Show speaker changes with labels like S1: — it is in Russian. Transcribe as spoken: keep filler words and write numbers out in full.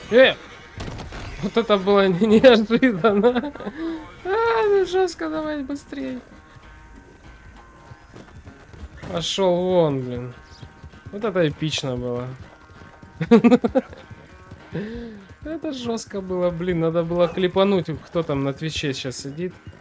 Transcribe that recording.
S1: Э! Вот это было неожиданно. А, ну жестко, давай быстрее. Пошел вон, блин. Вот это эпично было. Это жестко было, блин, надо было клипануть, кто там на Твиче сейчас сидит.